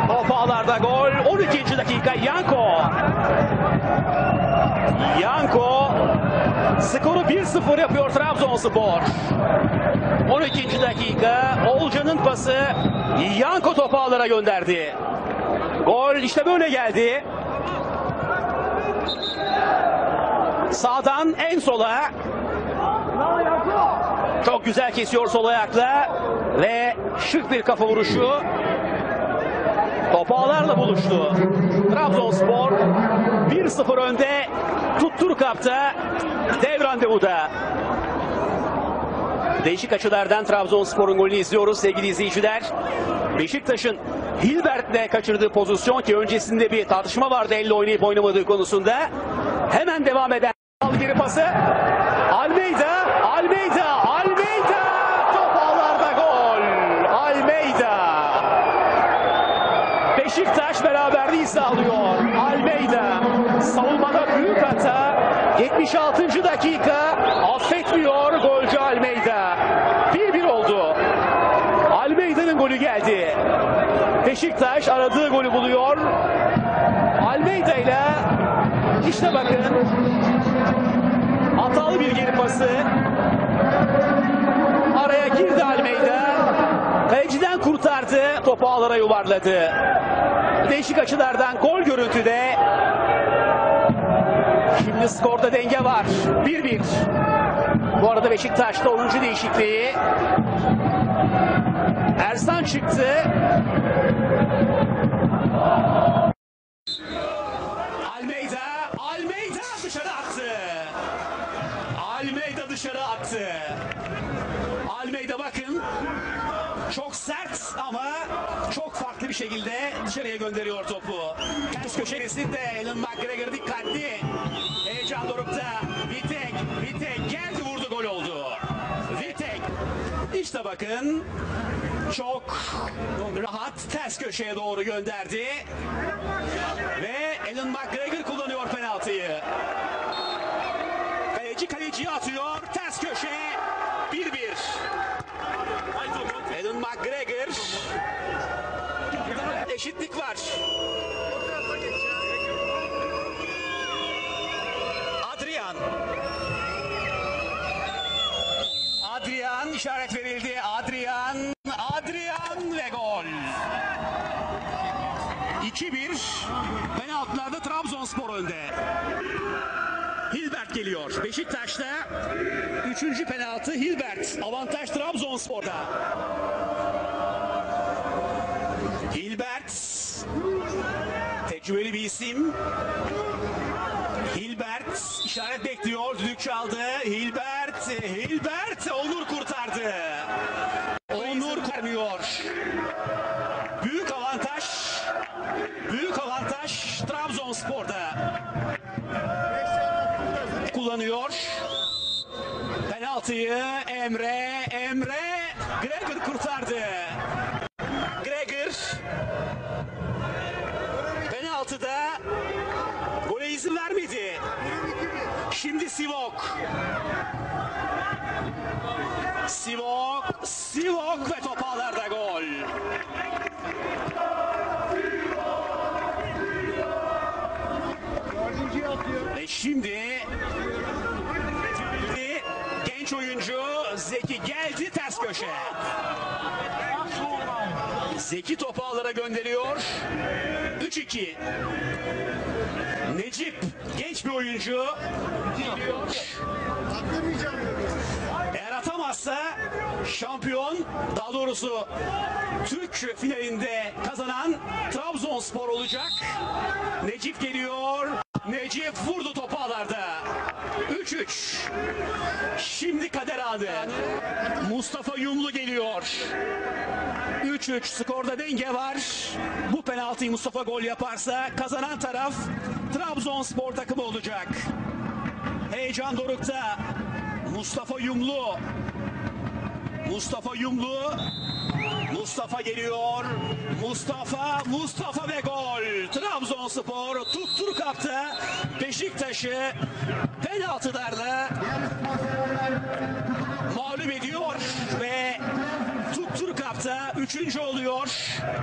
Top ağlarda gol. 12. dakika Yanko skoru 1-0 yapıyor Trabzonspor. 12. dakika Olcan'ın pası Yanko topu ağlara gönderdi. Gol işte böyle geldi. Sağdan en sola. Çok güzel kesiyor sol ayakla ve şık bir kafa vuruşu. Top ağlarla buluştu. Trabzonspor 1-0 önde. Tuttur kapta. Dev randevuda. Değişik açılardan Trabzonspor'un golünü izliyoruz sevgili izleyiciler. Beşiktaş'ın Hilbert'le kaçırdığı pozisyon ki öncesinde bir tartışma vardı elle oynayıp oynamadığı konusunda. Hemen devam eden geri pası. Almeida. Top ağlarda gol. Almeida. Beşiktaş beraberliği sağlıyor. Almeida savunmada büyük hata. 76. dakika affetmiyor golcü Almeida. 1-1 oldu. Almeida'nın golü geldi. Beşiktaş aradığı golü buluyor. Almeida ile işte bakın hatalı bir geri pası. Araya girdi Almeida. Kaleciden kurtardı. Topu ağlara yuvarladı. Değişik açılardan gol görüntüde. Şimdi skorda denge var. 1-1. Bu arada Beşiktaş'ta 10. değişikliği. Ersan çıktı. Almeida dışarı attı. Almeida bakın. Çok sert ama çok farklı bir şekilde dışarıya gönderiyor topu. Ters köşesinde Alan McGregor dikkatli. Heyecan dorukta. Vitek geldi vurdu gol oldu. Vitek. İşte bakın. Çok rahat ters köşeye doğru gönderdi. Ve Alan McGregor kullanıyor penaltıyı. Kaleciye atıyor. Ters köşe. 1-1. Alan McGregor. Eşitlik var. Adrian işaret verildi. Adrian ve gol. 2-1. Penaltılarda Trabzonspor önde. Hilbert geliyor. Beşiktaş'ta 3. penaltı Hilbert. Avantaj Trabzonspor'da. Hilbert tecrübeli bir isim. Hilbert işaret bekliyor. Düdük çaldı. Hilbert Onur kurtardı. Onur kurtarmıyor. Büyük avantaj Trabzonspor'da. Kullanıyor. Penaltıyı Emre Gregor kurtardı. Gregor penaltıda gole izin vermedi. Şimdi Sivok ve top ağlarda gol. Ve şimdi genç oyuncu Zeki geldi ters köşe. Zeki topu ağlara gönderiyor. 3-2. Necip genç bir oyuncu. Eğer atamazsa şampiyon, daha doğrusu Türk finalinde kazanan Trabzonspor olacak. Necip geliyor. Necip vurdu topu ağlarda. 3-3. Şimdi kader anı. Mustafa Yumlu geliyor. 3-3 skorda denge var. Bu penaltıyı Mustafa gol yaparsa kazanan taraf Trabzonspor takımı olacak. Heyecan dorukta. Mustafa Yumlu. Mustafa geliyor. Mustafa ve gol. Trabzonspor tuttur kaptı. Beşiktaş'ı penaltılarla mağlup ediyor ve tuttur kapta 3. oluyor.